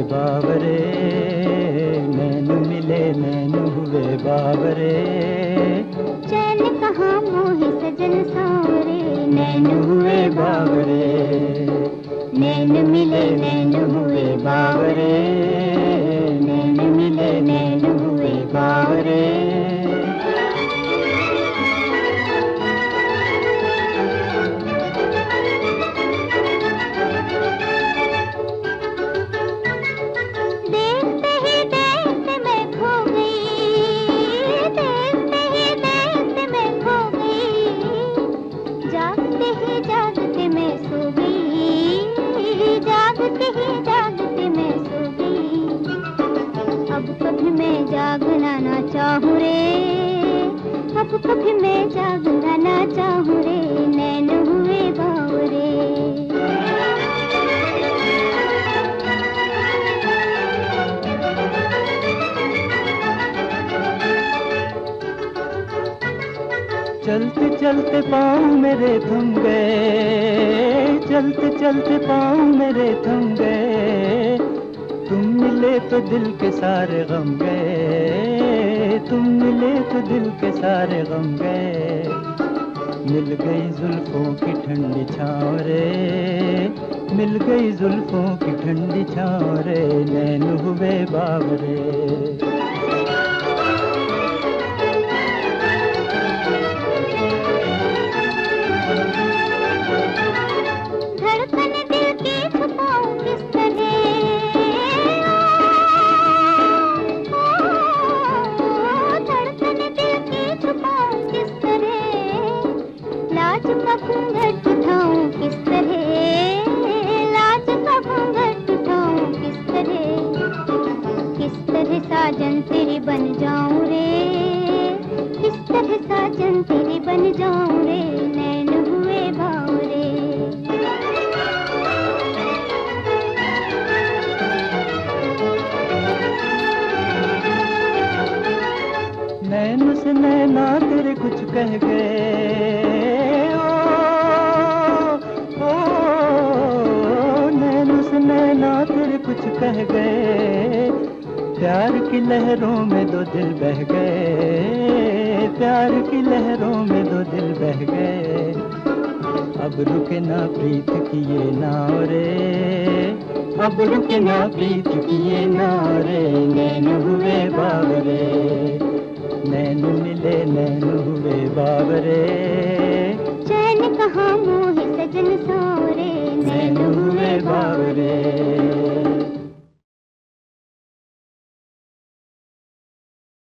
बावरे, नैन मिले नैन हुए बावरे। चैन कहाँ मोहे सजन सांवरे, नैन हुए बावरे, नैन मिले नैन हुए बावरे, नैन मिले नैन हुए बावरे। देखते ही देखते मैं खो गई, देखते ही देखते मैं खो गई, जागते ही जागते मैं सो गई, जागते ही जागते मैं सो गई। अब कभी मैं जागना ना चाहूँ रे, अब कभी मैं जागना ना चाहूँ रे, नैन हुए बावरे। चलते चलते पाँव मेरे थम गए, चलते चलते पाँव मेरे थम गए। तुम मिले तो दिल के सारे गम गए, तुम मिले तो दिल के सारे गम गए। मिल गई जुल्फों की ठंडी छाँव रे, मिल गई जुल्फों की ठंडी छाँव रे, नैन हुए बावरे। धड़कन दिल की छुपाऊं किस तरह, धड़कन दिल की छुपाऊं किस तरह, लाज का घूंघट उठाऊं किस तरह, लाज का घूंघट उठाऊं किस तरह साजन तेरी बन जाऊं रे, किस तरह साजन तेरी बन जाऊं रे, नैन हुए बावरे। नैन से नैना तेरे कुछ कह गए, ओ नैन से नैना तेरे कुछ कह गए। प्यार की लहरों में दो दिल बह गए, प्यार की लहरों में दो दिल बह गए। अब रुके ना प्रीत की ये नाव रे, अब रुके ना प्रीत की ये नाव रे, नैन हुए बावरे, नैन मिले नैन हुए बावरे। चैन कहाँ मोहे सजन सांवरे, नैन हुए बावरे।